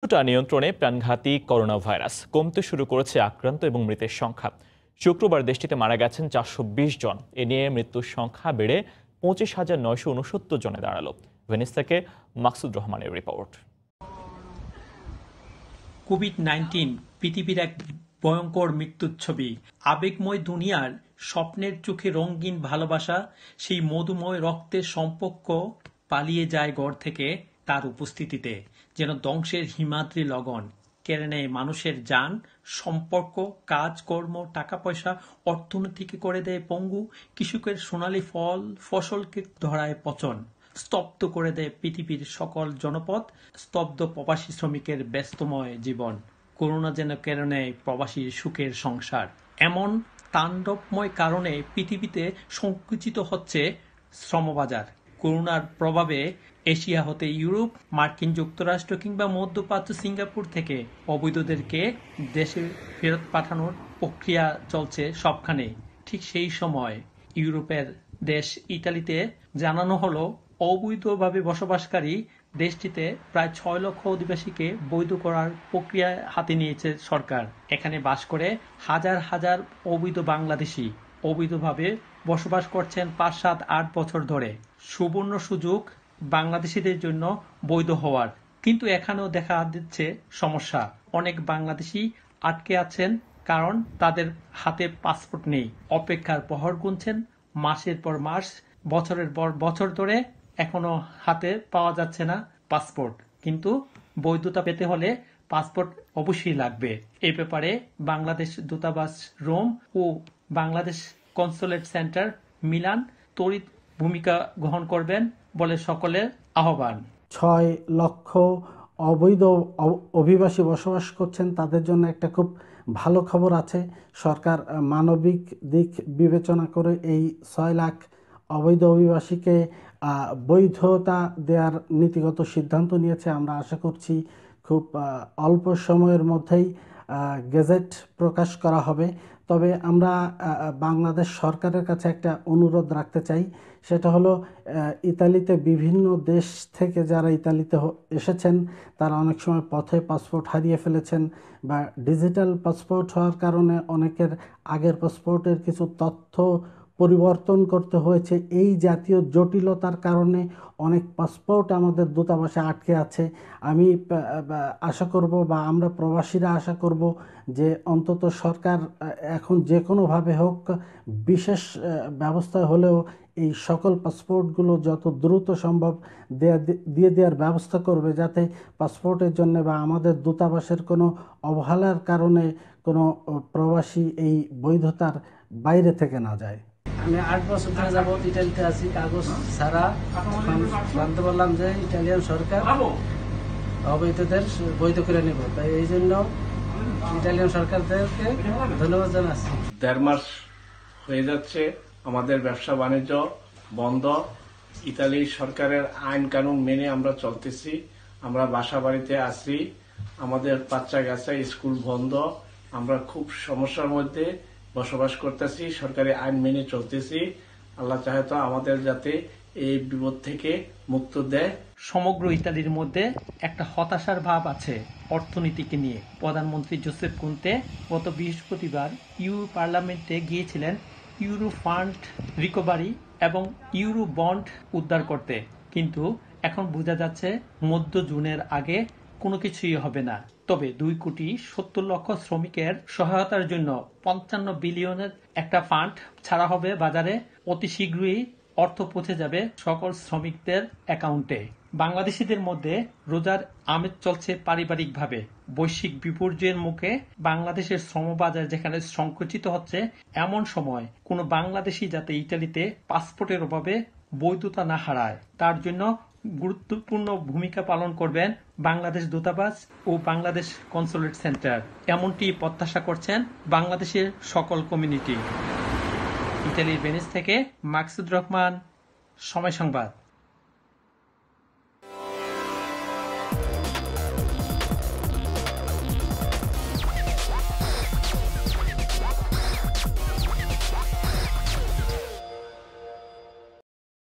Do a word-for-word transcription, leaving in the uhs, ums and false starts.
টা নিয়ন্ত্রণে প্রাণঘাতী করোনা ভাইরাস কমতে শুরু করেছে আক্রান্ত এবং মৃতের সংখ্যা। শুক্রবার দেশটিতে মারা গেছেন চারশো বিশ জন। এ নিয়ে মৃত্যুর সংখ্যা বেড়ে পঁচিশ হাজার নয়শো উনসত্তর জনে দাঁড়ালো। ভেনিস থেকে মাকসুদ রহমানের রিপোর্ট। কোভিড নাইন্টিন পৃথিবীর এক ভয়ঙ্কর মৃত্যুর ছবি। আবেগময় দুনিয়ার স্বপ্নের চোখে রঙিন ভালোবাসা, সেই মধুময় রক্তের সম্পর্ক পালিয়ে যায় গড় থেকে তার উপস্থিতিতে। যেন ধ্বংসের হিমাদ্রি লগন কেড়ে নেয় মানুষের জান, সম্পর্ক, কাজকর্ম, টাকা পয়সা, অর্থনীতিকে করে দেয় পঙ্গু। কৃষকের সোনালী ফল ফসলকে ধরায় পচন, স্তব্ধ করে দেয় পৃথিবীর সকল জনপদ, স্তব্ধ প্রবাসী শ্রমিকের ব্যস্তময় জীবন। করোনা যেন কেড়ে নেয় প্রবাসীর সুখের সংসার। এমন তাণ্ডবময় কারণে পৃথিবীতে সংকুচিত হচ্ছে শ্রমবাজার। করোনার প্রভাবে এশিয়া হতে ইউরোপ, মার্কিন যুক্তরাষ্ট্র কিংবা মধ্যপ্রাচ্য সিঙ্গাপুর থেকে অবৈধদেরকে দেশে ফেরত পাঠানোর প্রক্রিয়া চলছে সবখানে। ঠিক সেই সময় ইউরোপের দেশ ইতালিতে জানানো হলো অবৈধভাবে বসবাসকারী দেশটিতে প্রায় ছয় লক্ষ অধিবাসীকে বৈধ করার প্রক্রিয়া হাতে নিয়েছে সরকার। এখানে বাস করে হাজার হাজার অবৈধ বাংলাদেশি অবৈধভাবে বসবাস করছেন পাঁচ সাত আট বছর ধরে। সুবর্ণ সুযোগ বাংলাদেশিদের জন্য বৈধ হওয়ার, কিন্তু এখানেও দেখা দিচ্ছে সমস্যা। অনেক বাংলাদেশি আটকে আছেন কারণ তাদের হাতে পাসপোর্ট নেই। অপেক্ষার প্রহর গুনছেন মাসের পর মাস, বছরের পর বছর ধরে এখনো হাতে পাওয়া যাচ্ছে না পাসপোর্ট। কিন্তু বৈধতা পেতে হলে পাসপোর্ট অবশ্যই লাগবে। এ ব্যাপারে বাংলাদেশ দূতাবাস রোম ও বাংলাদেশ কনসুলেট সেন্টার মিলান তড়িৎ ভূমিকা গ্রহণ করবেন বলে সকলের আহ্বান। ছয় লক্ষ অবৈধ অভিবাসী বসবাস করছেন, তাদের জন্য একটা খুব ভালো খবর আছে। সরকার মানবিক দিক বিবেচনা করে এই ছয় লাখ অবৈধ অভিবাসীকে বৈধতা দেওয়ার নীতিগত সিদ্ধান্ত নিয়েছে। আমরা আশা করছি খুব অল্প সময়ের মধ্যেই গেজেট প্রকাশ করা হবে। তবে আমরা বাংলাদেশ সরকারের কাছে একটা অনুরোধ রাখতে চাই, সেটা হলো ইতালিতে বিভিন্ন দেশ থেকে যারা ইতালিতে এসেছেন তারা অনেক সময় পথে পাসপোর্ট হারিয়ে ফেলেছেন, বা ডিজিটাল পাসপোর্ট হওয়ার কারণে অনেকের আগের পাসপোর্টের কিছু তথ্য পরিবর্তন করতে হয়েছে। এই জাতীয় জটিলতার কারণে অনেক পাসপোর্ট আমাদের দূতাবাসে আটকে আছে। আমি আশা করব, বা আমরা প্রবাসীরা আশা করব, যে অন্তত সরকার এখন যে কোনোভাবে হোক বিশেষ ব্যবস্থা হলেও এই সকল পাসপোর্টগুলো যত দ্রুত সম্ভব দেয়া দিয়ে দেওয়ার ব্যবস্থা করবে, যাতে পাসপোর্টের জন্য বা আমাদের দূতাবাসের কোনো অবহেলার কারণে কোনো প্রবাসী এই বৈধতার বাইরে থেকে না যায়। আমি আট বছর ধরে যাবত ইটালিতে আছি, কাগজ ছাড়া। জানতে পারলাম যে ইটালিয়ান সরকার অবৈধদের বৈধ করে নেব, তাই এই জন্য ইটালিয়ান সরকারদেরকে ধন্যবাদ জানাচ্ছি। দেড় মাস হয়ে যাচ্ছে আমাদের ব্যবসা বাণিজ্য বন্ধ। ইতালি সরকারের আইন কানুন মেনে আমরা চলতেছি। আমরা বাসা বাড়িতে আছি, আমাদের বাচ্চা কাচ্চা স্কুল বন্ধ। আমরা খুব সমস্যার মধ্যে বসবাস করতেছি, সরকারি আইন মেনে চলতেছি। আল্লাহ চাহে তো আমাদের যাতে এই বিপদ থেকে মুক্ত দেয়। সমগ্র ইতালির মধ্যে একটা হতাশার ভাব আছে অর্থনীতিকে নিয়ে। প্রধানমন্ত্রী জোসেফ কোন্তে গত বৃহস্পতিবার ইউ পার্লামেন্টে গিয়েছিলেন ইউরো ফান্ড রিকভারি এবং ইউরো বন্ড উদ্ধার করতে, কিন্তু এখন বোঝা যাচ্ছে মধ্য জুনের আগে কোনো কিছুই হবে না। তবে দুই কোটি সত্তর লক্ষ শ্রমিকের সহায়তার জন্য পঞ্চান্ন বিলিয়নের একটা ফান্ড ছাড়া হবে বাজারে। অতি শীঘ্রই অর্থ পৌঁছে যাবে সকল শ্রমিকদের অ্যাকাউন্টে। বাংলাদেশিদের মধ্যে রোজার আমেজ চলছে পারিবারিকভাবে। বৈশ্বিক বিপর্যয়ের মুখে বাংলাদেশের শ্রমবাজার যেখানে সংকুচিত হচ্ছে, এমন সময় কোনো বাংলাদেশি যাতে ইতালিতে পাসপোর্টের অভাবে বৈধতা না হারায়, তার জন্য গুরুত্বপূর্ণ ভূমিকা পালন করবেন বাংলাদেশ দূতাবাস ও বাংলাদেশ কনসুলেট সেন্টার। এমনটি প্রত্যাশা করছেন বাংলাদেশের সকল কমিউনিটি। ইতালির ভেনিস থেকে মাকসুদ রহমান, সময় সংবাদ।